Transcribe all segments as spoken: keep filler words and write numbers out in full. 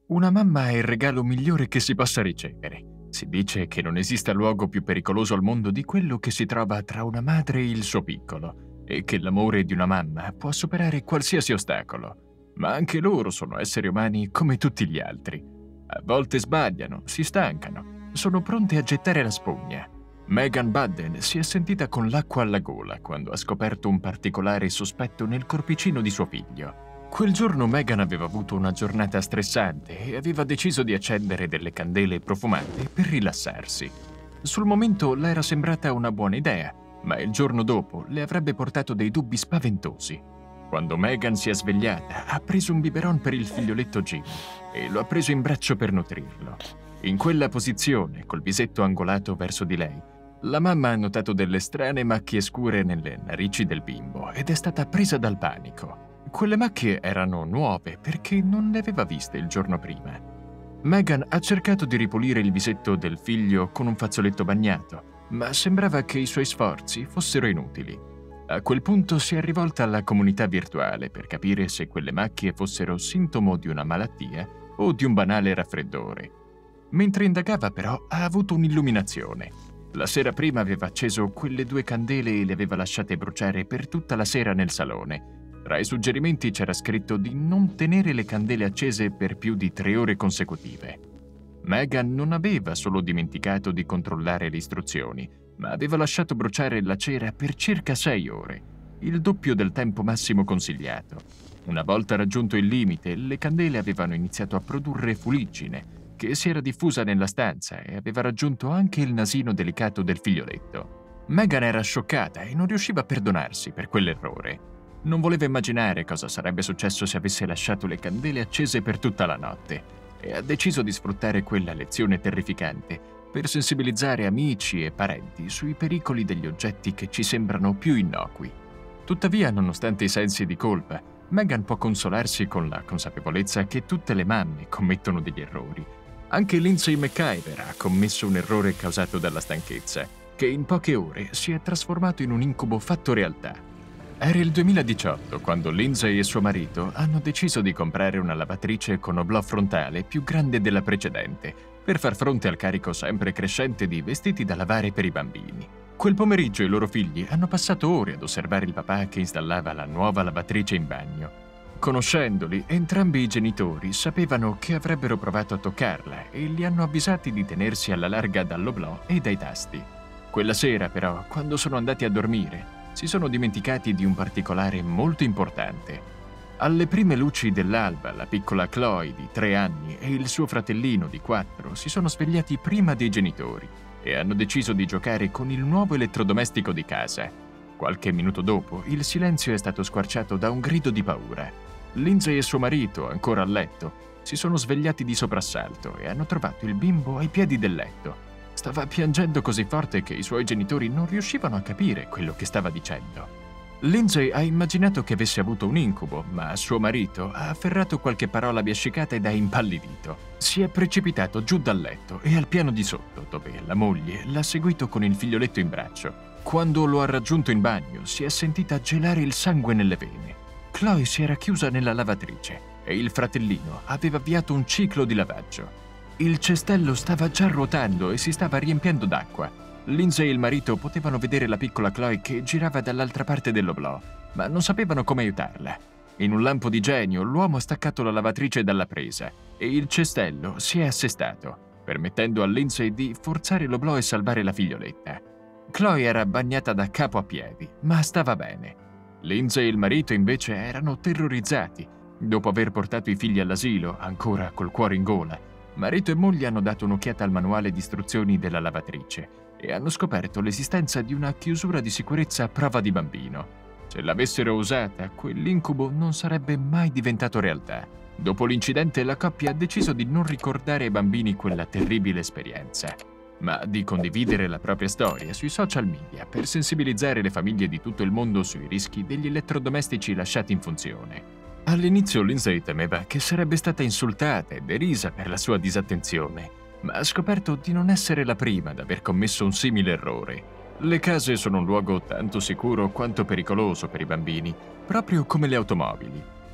Una mamma è il regalo migliore che si possa ricevere. Si dice che non esista luogo più pericoloso al mondo di quello che si trova tra una madre e il suo piccolo, e che l'amore di una mamma può superare qualsiasi ostacolo. Ma anche loro sono esseri umani come tutti gli altri. A volte sbagliano, si stancano, sono pronte a gettare la spugna. Megan Budden si è sentita con l'acqua alla gola quando ha scoperto un particolare sospetto nel corpicino di suo figlio. Quel giorno Megan aveva avuto una giornata stressante e aveva deciso di accendere delle candele profumate per rilassarsi. Sul momento le era sembrata una buona idea, ma il giorno dopo le avrebbe portato dei dubbi spaventosi. Quando Megan si è svegliata, ha preso un biberon per il figlioletto Jim e lo ha preso in braccio per nutrirlo. In quella posizione, col visetto angolato verso di lei, la mamma ha notato delle strane macchie scure nelle narici del bimbo ed è stata presa dal panico. Quelle macchie erano nuove perché non le aveva viste il giorno prima. Megan ha cercato di ripulire il visetto del figlio con un fazzoletto bagnato, ma sembrava che i suoi sforzi fossero inutili. A quel punto si è rivolta alla comunità virtuale per capire se quelle macchie fossero sintomo di una malattia o di un banale raffreddore. Mentre indagava però ha avuto un'illuminazione. La sera prima aveva acceso quelle due candele e le aveva lasciate bruciare per tutta la sera nel salone. Tra i suggerimenti c'era scritto di non tenere le candele accese per più di tre ore consecutive. Megan non aveva solo dimenticato di controllare le istruzioni, ma aveva lasciato bruciare la cera per circa sei ore, il doppio del tempo massimo consigliato. Una volta raggiunto il limite, le candele avevano iniziato a produrre fuliggine, che si era diffusa nella stanza e aveva raggiunto anche il nasino delicato del figlioletto. Megan era scioccata e non riusciva a perdonarsi per quell'errore. Non voleva immaginare cosa sarebbe successo se avesse lasciato le candele accese per tutta la notte e ha deciso di sfruttare quella lezione terrificante per sensibilizzare amici e parenti sui pericoli degli oggetti che ci sembrano più innocui. Tuttavia, nonostante i sensi di colpa, Megan può consolarsi con la consapevolezza che tutte le mamme commettono degli errori. Anche Lindsay McIver ha commesso un errore causato dalla stanchezza, che in poche ore si è trasformato in un incubo fatto realtà. Era il duemiladiciotto quando Lindsay e suo marito hanno deciso di comprare una lavatrice con oblò frontale più grande della precedente per far fronte al carico sempre crescente di vestiti da lavare per i bambini. Quel pomeriggio i loro figli hanno passato ore ad osservare il papà che installava la nuova lavatrice in bagno. Conoscendoli, entrambi i genitori sapevano che avrebbero provato a toccarla e li hanno avvisati di tenersi alla larga dall'oblò e dai tasti. Quella sera, però, quando sono andati a dormire, si sono dimenticati di un particolare molto importante. Alle prime luci dell'alba, la piccola Chloe di tre anni e il suo fratellino di quattro si sono svegliati prima dei genitori e hanno deciso di giocare con il nuovo elettrodomestico di casa. Qualche minuto dopo, il silenzio è stato squarciato da un grido di paura. Lindsay e suo marito, ancora a letto, si sono svegliati di soprassalto e hanno trovato il bimbo ai piedi del letto. Stava piangendo così forte che i suoi genitori non riuscivano a capire quello che stava dicendo. Lindsay ha immaginato che avesse avuto un incubo, ma suo marito ha afferrato qualche parola biascicata ed ha impallidito. Si è precipitato giù dal letto e al piano di sotto, dove la moglie l'ha seguito con il figlioletto in braccio. Quando lo ha raggiunto in bagno, si è sentita gelare il sangue nelle vene. Chloe si era chiusa nella lavatrice e il fratellino aveva avviato un ciclo di lavaggio. Il cestello stava già ruotando e si stava riempiendo d'acqua. Lindsay e il marito potevano vedere la piccola Chloe che girava dall'altra parte dell'oblò, ma non sapevano come aiutarla. In un lampo di genio, l'uomo ha staccato la lavatrice dalla presa e il cestello si è assestato, permettendo a Lindsay di forzare l'oblò e salvare la figlioletta. Chloe era bagnata da capo a piedi, ma stava bene. Lindsay e il marito invece erano terrorizzati. Dopo aver portato i figli all'asilo, ancora col cuore in gola, marito e moglie hanno dato un'occhiata al manuale di istruzioni della lavatrice e hanno scoperto l'esistenza di una chiusura di sicurezza a prova di bambino. Se l'avessero usata, quell'incubo non sarebbe mai diventato realtà. Dopo l'incidente, la coppia ha deciso di non ricordare ai bambini quella terribile esperienza, ma di condividere la propria storia sui social media per sensibilizzare le famiglie di tutto il mondo sui rischi degli elettrodomestici lasciati in funzione. All'inizio Lindsay temeva che sarebbe stata insultata e derisa per la sua disattenzione, ma ha scoperto di non essere la prima ad aver commesso un simile errore. Le case sono un luogo tanto sicuro quanto pericoloso per i bambini, proprio come le automobili.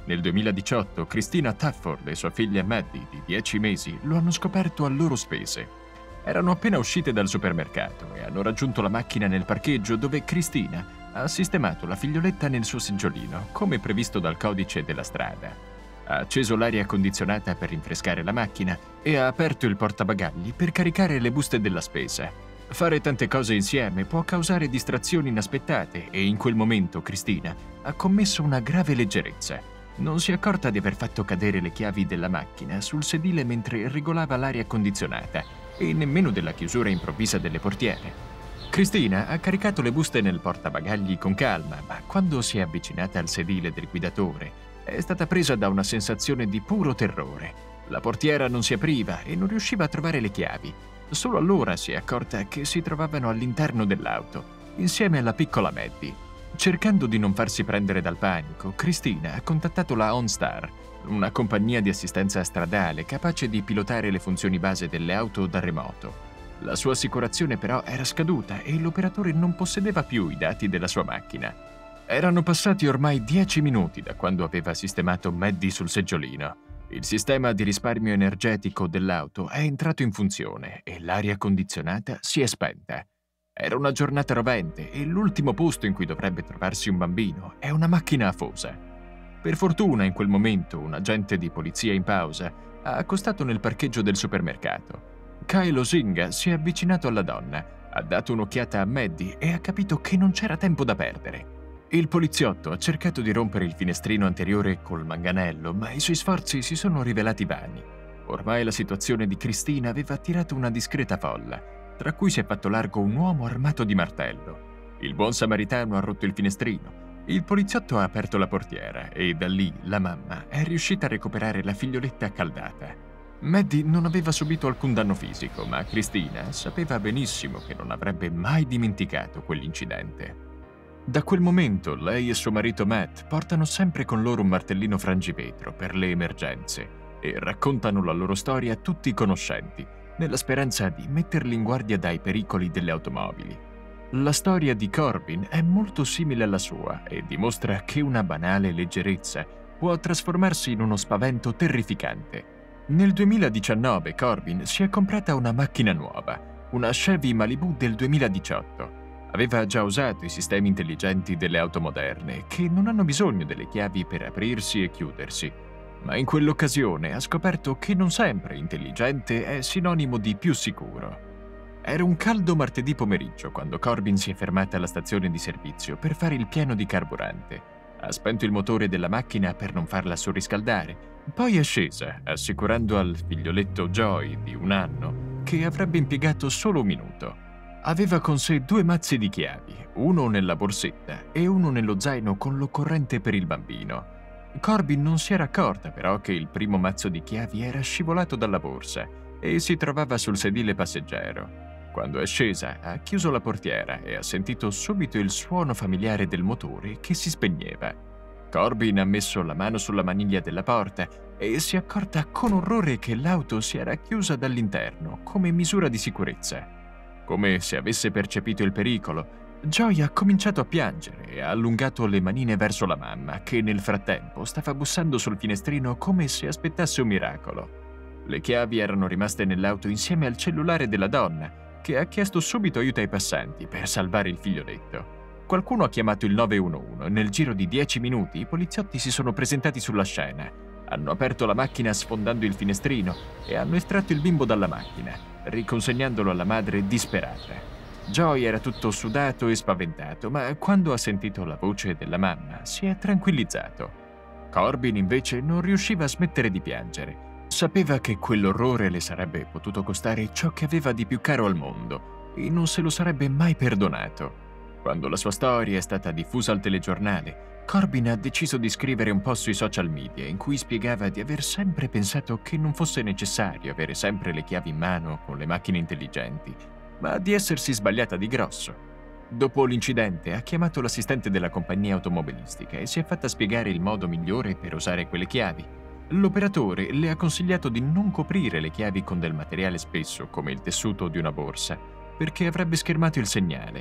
Nel duemiladiciotto, Christina Tafford e sua figlia Maddie, di dieci mesi, lo hanno scoperto a loro spese. Erano appena uscite dal supermercato e hanno raggiunto la macchina nel parcheggio dove Christina ha sistemato la figlioletta nel suo seggiolino, come previsto dal codice della strada. Ha acceso l'aria condizionata per rinfrescare la macchina e ha aperto il portabagagli per caricare le buste della spesa. Fare tante cose insieme può causare distrazioni inaspettate e in quel momento Christina ha commesso una grave leggerezza. Non si è accorta di aver fatto cadere le chiavi della macchina sul sedile mentre regolava l'aria condizionata e nemmeno della chiusura improvvisa delle portiere. Christina ha caricato le buste nel portabagagli con calma, ma quando si è avvicinata al sedile del guidatore è stata presa da una sensazione di puro terrore. La portiera non si apriva e non riusciva a trovare le chiavi. Solo allora si è accorta che si trovavano all'interno dell'auto, insieme alla piccola Maddie. Cercando di non farsi prendere dal panico, Christina ha contattato la OnStar, una compagnia di assistenza stradale capace di pilotare le funzioni base delle auto da remoto. La sua assicurazione però era scaduta e l'operatore non possedeva più i dati della sua macchina. Erano passati ormai dieci minuti da quando aveva sistemato Maddie sul seggiolino. Il sistema di risparmio energetico dell'auto è entrato in funzione e l'aria condizionata si è spenta. Era una giornata rovente e l'ultimo posto in cui dovrebbe trovarsi un bambino è una macchina afosa. Per fortuna in quel momento un agente di polizia in pausa ha accostato nel parcheggio del supermercato. Kyle Osinga si è avvicinato alla donna, ha dato un'occhiata a Maddie e ha capito che non c'era tempo da perdere. Il poliziotto ha cercato di rompere il finestrino anteriore col manganello, ma i suoi sforzi si sono rivelati vani. Ormai la situazione di Christina aveva attirato una discreta folla, tra cui si è fatto largo un uomo armato di martello. Il buon samaritano ha rotto il finestrino. Il poliziotto ha aperto la portiera e da lì la mamma è riuscita a recuperare la figlioletta accaldata. Maddie non aveva subito alcun danno fisico, ma Christina sapeva benissimo che non avrebbe mai dimenticato quell'incidente. Da quel momento lei e suo marito Matt portano sempre con loro un martellino frangivetro per le emergenze e raccontano la loro storia a tutti i conoscenti, nella speranza di metterli in guardia dai pericoli delle automobili. La storia di Corbin è molto simile alla sua e dimostra che una banale leggerezza può trasformarsi in uno spavento terrificante. Nel duemiladiciannove Corbin si è comprata una macchina nuova, una Chevy Malibu del duemiladiciotto. Aveva già usato i sistemi intelligenti delle auto moderne, che non hanno bisogno delle chiavi per aprirsi e chiudersi, ma in quell'occasione ha scoperto che non sempre intelligente è sinonimo di più sicuro. Era un caldo martedì pomeriggio quando Corbin si è fermata alla stazione di servizio per fare il pieno di carburante. Ha spento il motore della macchina per non farla surriscaldare, poi è scesa, assicurando al figlioletto Joy di un anno che avrebbe impiegato solo un minuto. Aveva con sé due mazzi di chiavi, uno nella borsetta e uno nello zaino con l'occorrente per il bambino. Corbin non si era accorta però che il primo mazzo di chiavi era scivolato dalla borsa e si trovava sul sedile passeggero. Quando è scesa, ha chiuso la portiera e ha sentito subito il suono familiare del motore che si spegneva. Corbin ha messo la mano sulla maniglia della porta e si è accorta con orrore che l'auto si era chiusa dall'interno come misura di sicurezza. Come se avesse percepito il pericolo, Joy ha cominciato a piangere e ha allungato le manine verso la mamma, che nel frattempo stava bussando sul finestrino come se aspettasse un miracolo. Le chiavi erano rimaste nell'auto insieme al cellulare della donna, che ha chiesto subito aiuto ai passanti per salvare il figlioletto. Qualcuno ha chiamato il nove uno uno e nel giro di dieci minuti i poliziotti si sono presentati sulla scena. Hanno aperto la macchina sfondando il finestrino e hanno estratto il bimbo dalla macchina, riconsegnandolo alla madre disperata. Joy era tutto sudato e spaventato, ma quando ha sentito la voce della mamma si è tranquillizzato. Corbin invece non riusciva a smettere di piangere. Sapeva che quell'orrore le sarebbe potuto costare ciò che aveva di più caro al mondo e non se lo sarebbe mai perdonato. Quando la sua storia è stata diffusa al telegiornale, Corbin ha deciso di scrivere un post sui social media in cui spiegava di aver sempre pensato che non fosse necessario avere sempre le chiavi in mano con le macchine intelligenti, ma di essersi sbagliata di grosso. Dopo l'incidente ha chiamato l'assistente della compagnia automobilistica e si è fatta spiegare il modo migliore per usare quelle chiavi. L'operatore le ha consigliato di non coprire le chiavi con del materiale spesso, come il tessuto di una borsa, perché avrebbe schermato il segnale.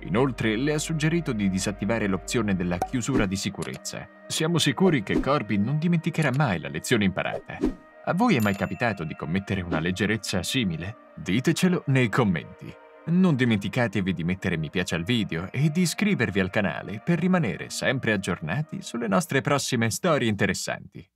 Inoltre, le ha suggerito di disattivare l'opzione della chiusura di sicurezza. Siamo sicuri che Corbin non dimenticherà mai la lezione imparata. A voi è mai capitato di commettere una leggerezza simile? Ditecelo nei commenti. Non dimenticatevi di mettere mi piace al video e di iscrivervi al canale per rimanere sempre aggiornati sulle nostre prossime storie interessanti.